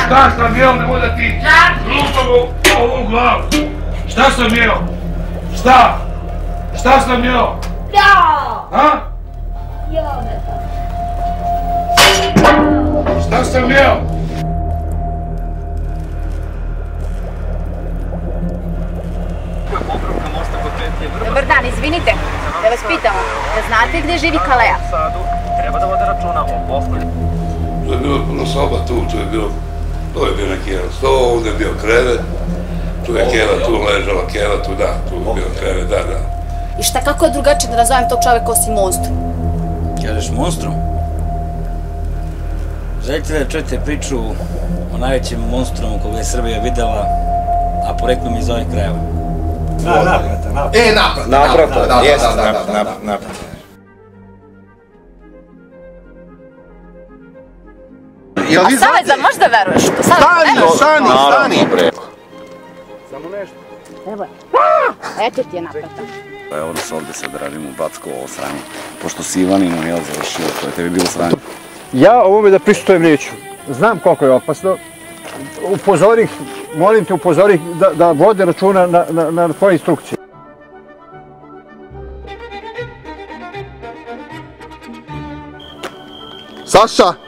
Šta sam jeo, nemoj da ti lupam ovu glavu. Šta sam jeo? Šta? Šta sam jeo? Ha? Šta sam jeo? Dobar dan, izvinite, da vas pitamo, da znate gdje živi Kalea? Treba da vode računa o poslu. Tu je bilo puno soba tu je bilo, to je bio neki jedan sto, ovdje je bio krevet, tu je Kela, tu ležala Kela, tu da, tu je bio krevet, da. I šta, kako je drugačije da nazovem tog čoveka osim monstrum? Kažeš monstrum? Želite da čujete priču o najvećem monstrumu koga je Srbija videla, a poreklom iz ovih krajeva? Naprata, jes, naprata. A Saveza, možda veruješ u to? Stani! Samo nešto. Evo je. Eto ti je naprata. Evo nas ovdje sad radimo backo ovo sranje. Pošto si Ivaninu završio, to je tebi bilo sranje. Ja ovome da pristujem neću. Znam koliko je opasno. Upozori, molim te upozori da vode računa na tvoje instrukcije. Saša!